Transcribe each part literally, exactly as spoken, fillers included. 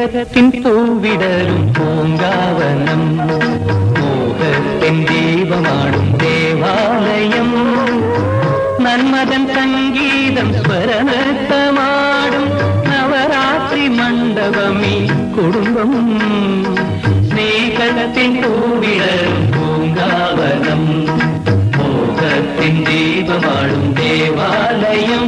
സ്നേഹത്തിൻ പൂവിടരും പൂങ്കാവനം മോഹത്തിൻ ദീപമാടും ദേവാലയം നന്മതൻ സംഗീതം സ്വരനൃത്തമാടും നവരാത്രി മണ്ഡപമീ കുടുംബം സ്നേഹത്തിൻ പൂവിടരും പൂങ്കാവനം മോഹത്തിൻ ദീപമാടും ദേവാലയം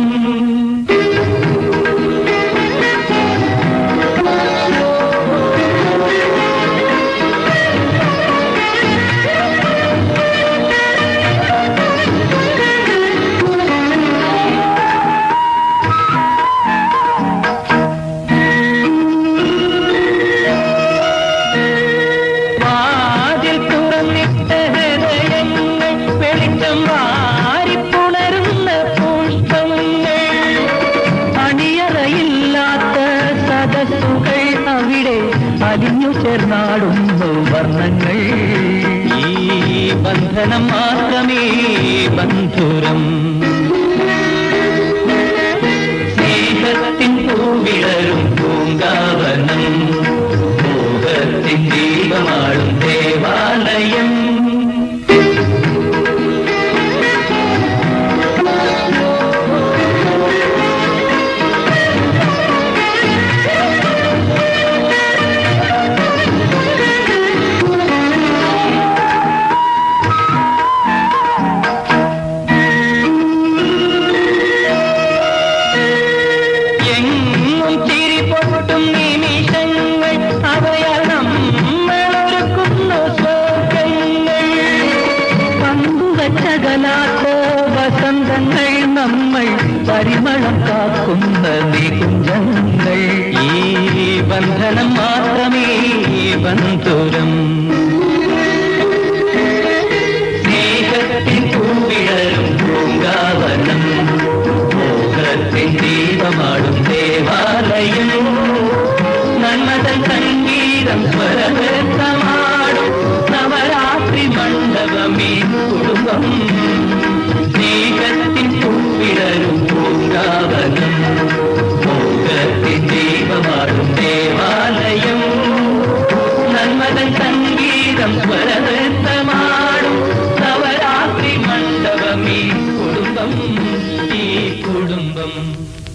അലിഞ്ഞു ചേർന്നാടുന്നു വർണ്ണങ്ങൾ ഈ ബന്ധനം മാത്രമേ ബന്ധുരം സ്നേഹത്തിൻ പൂവിടരും പൂങ്കാവനം മോഹത്തിൻ ദീപമാടും ദേവാലയം വസന്തങ്ങൾ നമ്മൾ പരിമളം കാക്കുന്ന നികുഞ്ചങ്ങൾ ഈ ബന്ധനം മാത്രമേ ബന്ധുരം സ്നേഹത്തിൻ പൂവിടരും പൂങ്കാവനം മോഹത്തിൻ ദീപമാടും ദേവാലയം നന്മതൻ സംഗീതം സ്വരനൃത്തമാടും നവരാത്രി മണ്ഡപമീ കുടുംബം സ്നേഹത്തിൻ പൂവിടരും പൂങ്കാവനം മോഹത്തിൻ ദീപമാടും ദേവാലയം നന്മതൻ സംഗീതം സ്വരനൃത്തമാടും നവരാത്രി മണ്ഡപമീ കുടുംബം ഈ കുടുംബം